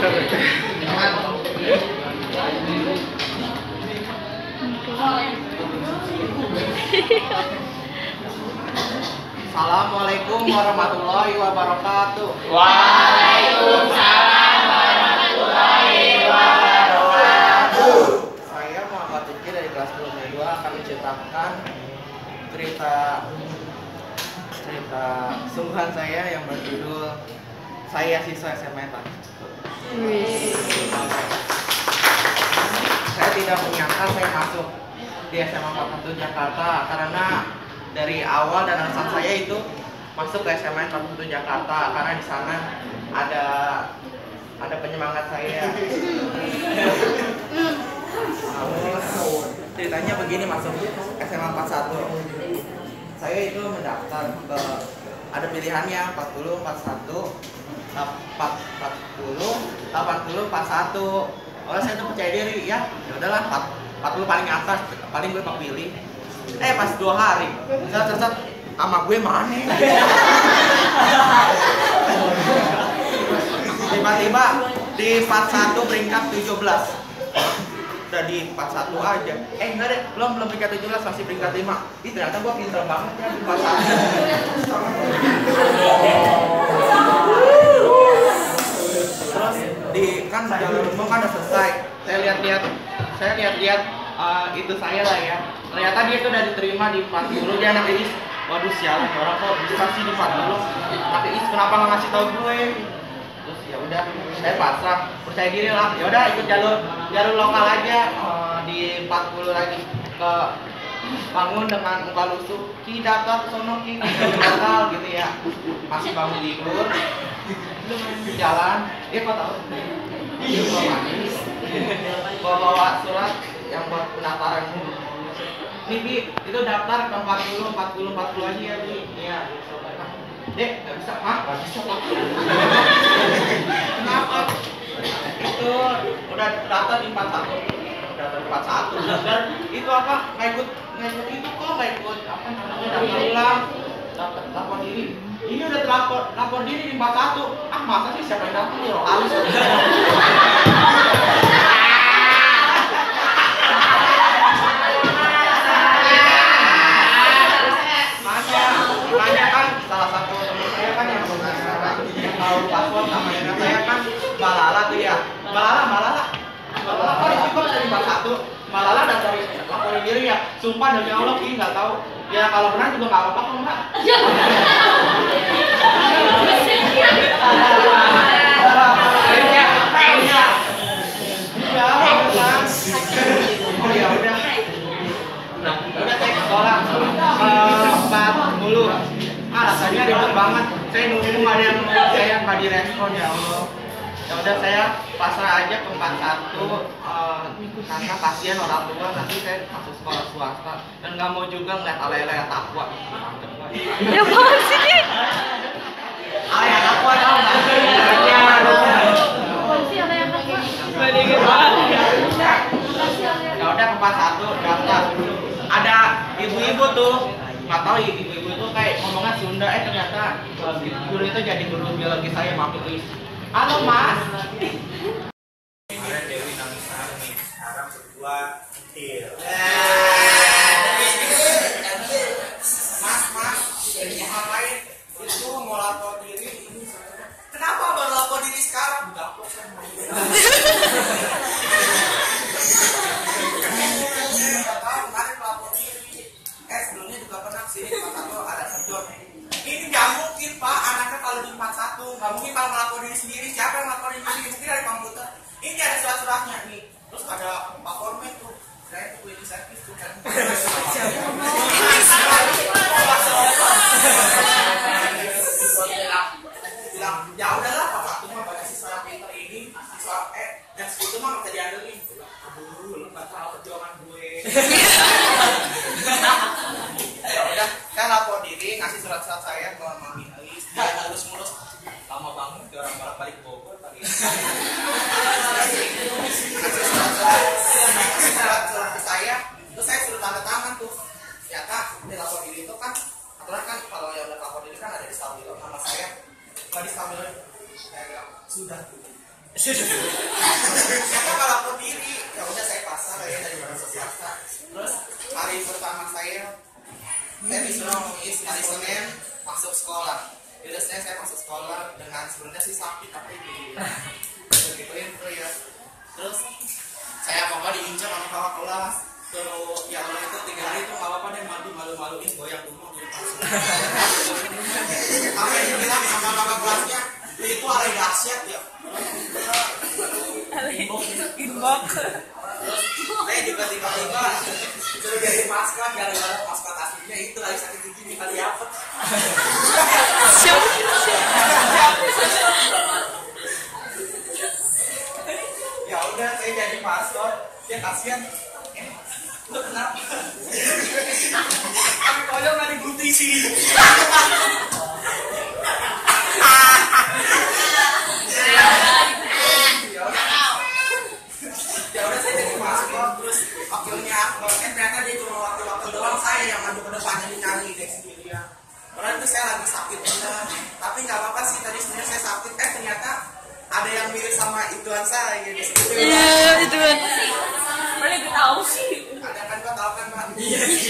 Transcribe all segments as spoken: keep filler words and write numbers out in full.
Assalamualaikum warahmatullahi wabarakatuh. Waalaikumsalam warahmatullahi wabarakatuh. Saya Muhammad Tuki dari kelas dua dua akan menceritakan cerita cerita sungguhan saya yang berjudul Saya Siswa S M A N. Saya tidak menyangka saya masuk di S M A empat puluh satu Jakarta karena dari awal dan alasan saya itu masuk ke S M A N empat puluh satu Jakarta karena di sana ada ada penyemangat saya. Ceritanya begini, masuk S M A empat puluh satu. Saya itu mendaftar ke ada pilihannya empat puluh, empat puluh satu, empat puluh, delapan puluh, empat puluh satu. Oleh saya tuh percaya diri, ya ya udahlah empat puluh paling atas, paling gue pilih. Eh pas dua hari, set set sama gue mana? Tiba-tiba di empat puluh satu peringkat tujuh belas. Udah di empat puluh satu aja. Eh enggak deh, belum belum peringkat tujuh belas, masih peringkat lima. Ih ternyata gue pinter banget ya di empat puluh satu. Terus di kan jalur umum kan udah selesai. Saya lihat-lihat, saya lihat-lihat uh, itu saya lah ya. Ternyata dia tuh udah diterima di empat puluh. Dia anak Is. Waduh sialan, orang kok bisa sih di empat puluh. Tapi Is kenapa nggak ngasih tahu gue? Terus ya udah, saya pasrah, percaya diri lah. Ya udah ikut jalur jalur lokal aja uh, di empat puluh lagi ke bangun dengan muka lusuh. Ki daftar sono ki lokal gitu ya. Masih bangun libur. Jalan, dia kok tahu? Dia bawa manis. Bawa bawa surat yang buat pendaftaran. Nih Bi, itu daftar ke empat puluh, empat puluh, empat puluh aja ya Bi. Iya. Dek, nggak bisa, Pak? Nggak bisa, Pak. Kenapa? Itu udah daftar di empat puluh satu. Daftar di empat puluh satu. Dan itu apa? Nggak ikut, nggak ikut itu kok, nggak ikut apa namanya? Daftar ulang, daftar lapor diri. Ini udah terlapor, lapor diri di empat puluh satu. Ah masa sih siapa yang daftar? Ya halus. Makanya kan salah satu teman saya kan yang yang tahu password namanya saya kan Balala tuh ya. Balala, Balala. Balala kok di kok dari empat puluh satu. Balala daftar laporin diri ya. Sumpah demi Allah ini nggak tahu. Ya kalau benar juga nggak apa-apa kok Mbak. Ya udah. Nah, udah saya ke sekolah empat puluh. Ah, rasanya ribet banget. Saya nunggu nggak ada yang saya nggak direspon ya Allah. Ya udah saya pasrah aja ke empat puluh satu uh, karena kasihan orang tua, nanti saya masuk sekolah swasta dan nggak mau juga ngeliat alay-alay takwa. Ya apaan sih Ki? Alay takwa tau nggak? Ya udah ke empat puluh satu daftar. Ada ibu-ibu tuh, nggak tahu ibu-ibu itu kayak ngomongnya Sunda, eh ternyata guru itu jadi guru biologi saya, maaf itu. Halo Mas. Ada Dewi Namisar nih, sekarang berdua til. Mas, Mas, mau ngapain? Itu mau lapor diri. Kenapa baru lapor diri sekarang? Enggak, kok saya mau. Ini nggak mungkin Pak, anaknya kalau di empat puluh satu nggak mungkin kalau melapor diri sendiri. Siapa yang melapor diri sendiri? Mungkin dari komputer. Ini ada surat-suratnya nih. Terus ada Pak Formen tuh. Saya tuh cleaning service tuh kan. Bilang ya udahlah Pak Satu mah banyak siswa yang pinter ini, siswa eh yang segitu mah nggak bisa diandelin. Aduh, lu nggak tahu perjuangan gue. Ya udah, saya lapor diri, ngasih surat-surat saya ke Mami Alis. Dia mulus-mulus, lama banget di orang balik Bogor tadi. Surat-surat ke saya, terus saya suruh tanda tangan tuh. Ternyata di lapor diri itu kan, aturan kan kalau yang udah lapor diri kan ada di stabilo nama saya. Kalau di stabilo, saya bilang sudah tuh. Saya malah berdiri. Ya udah saya pasang ya dari mana swasta. Terus hari pertama saya saya disuruh is hari Senin masuk sekolah. Jadi Senin saya masuk sekolah dengan sebenarnya sih sakit tapi di gituin tuh ya. Terus saya apa diincar sama kakak kelas. Terus yang lain itu tiga hari itu nggak apa-apa deh malu malu maluin goyang rumah di depan. Sampai dibilang sama kakak kelasnya itu ada dahsyat ya. Inbox. Terus saya juga tiba-tiba suruh jadi masker gara-gara masker aslinya itu lagi sakit gigi nih kali apa? Siapa? Ya udah saya jadi masker, dia kasihan. Eh, lu kenapa? Kami koyo nggak digunting sih. Ya udah saya jadi masker, terus wakilnya wakilnya ternyata dia cuma wakil-wakil doang, saya yang maju ke depan jadi nyari deh sendirian. Padahal itu saya lagi sakit bener, tapi nggak apa-apa sih tadi sebenarnya saya sakit, eh ternyata ada yang mirip sama ituan saya gitu. Iya, itu kan. Mana gue tahu sih. Ada kan gua tahu kan Pak? Iya sih.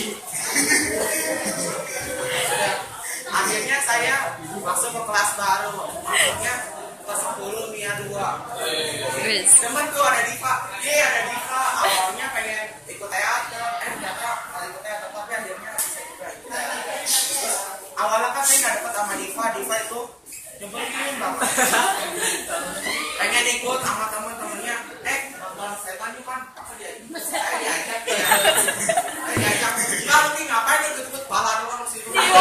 Akhirnya saya masuk ke kelas baru, maksudnya kelas sepuluh Mia dua. Temen tuh ada Diva, iya ada Diva. Awalnya pengen ikut teater, eh ternyata kalau ikut teater tapi akhirnya bisa juga ikut teater. Awalnya kan saya nggak deket sama Diva, Diva itu nyebelin banget. Pengen ikut sama temen-temennya, eh nonton setan yuk kan, apa dia? Saya diajak ya, saya diajak. Nggak lu ngapain ikut-ikut bala doang sih?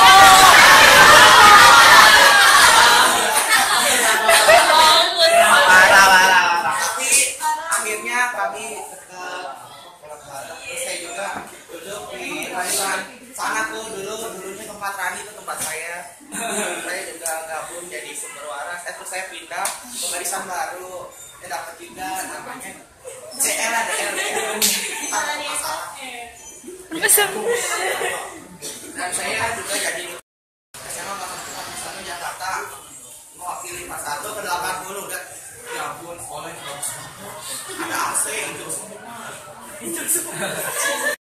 Kami dekat terus saya juga duduk di barisan sana tuh dulu dulunya tempat Rani itu tempat saya. Saya juga gabung jadi sumber waras. Eh terus saya pindah ke barisan baru. Saya dapat juga namanya C L ada L masalah. Dan saya juga jadi saya mau ke sana Jakarta mewakili pas satu ke delapan puluh dan ya ampun oleh ada A C itu semua itu semua